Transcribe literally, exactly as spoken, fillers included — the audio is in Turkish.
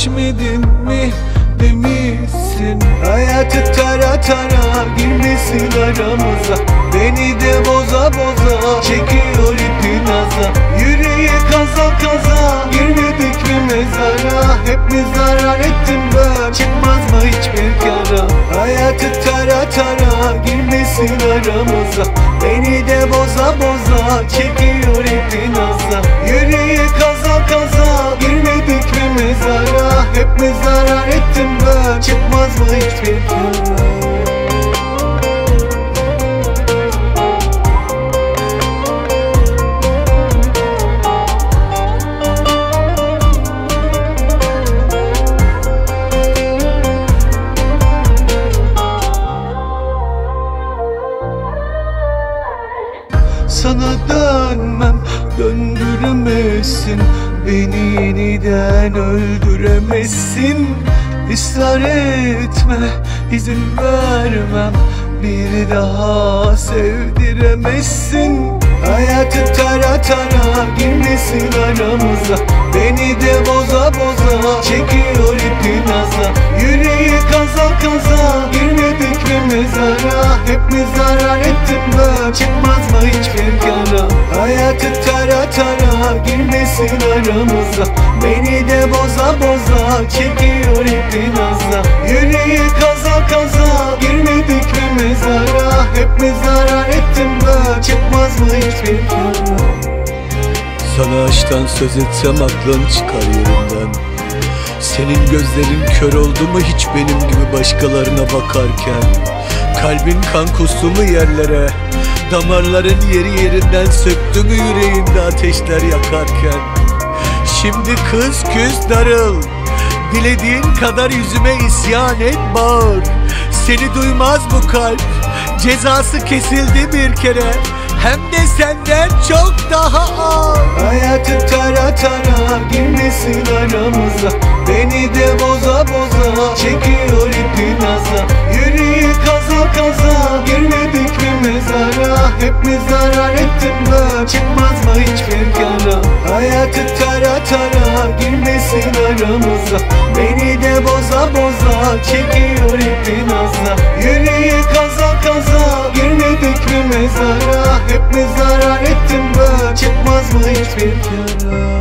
vazgeçmedin mi demişsin. Hayatı tara tara girmesin aramıza, beni de boza boza çekiyor ipin aza. Yüreği kaza kaza girmedik mi mezara, hep mi zarar ettim ben, çıkmaz mı hiçbir kara. Hayatı tara tara girmesin aramıza, beni de boza boza çekiyor ipin aza. Yüreği kaza kaza girmedik mi mezara, hep mi zarar ettim ben, çıkmaz mı hiçbir kara. Sana dönmem, döndüremezsin, beni yeniden öldüremezsin. Israr etme, izin vermem, bir daha sevdiremezsin. Hayatı tara tara girmesin aramıza, beni de boza boza çekiyor ipin aza. Yüreği kaza kaza girmedik mi mezara, hep mi zarar ettim ben, çıkmaz mı hiçbir kara. Hayatı tara tara girmesin aramıza, beni de boza boza çekiyor ipin aza. Yüreği kaza kaza girmedik mi mezara, hep mi zarar ettim ben, çıkmaz mı hiçbir kara. Sana aşktan söz etsem aklın çıkar yerinden. Senin gözlerin kör oldu mu hiç benim gibi başkalarına bakarken? Kalbin kan kustu mu yerlere, damarların yeri yerinden söktü mü yüreğinde ateşler yakarken? Şimdi kız küs darıl, dilediğin kadar yüzüme isyan et bağır. Seni duymaz bu kalp, cezası kesildi bir kere, hem de senden çok daha ağır. Hayatı tara tara girmesin aramıza, beni de boza boza çekiyor ipin aza. Yüreği kaza kaza girmedik mi mezara, hep mi zarar ettim ben, çıkmaz mı hiçbir kara. Hayatı tara tara girmesin aramıza, beni de boza boza çekiyor ipin aza. Yüreği kaza kaza girmedik mi mezara, hep mi zarar ettim ben, çıkmaz mı hiçbir kara.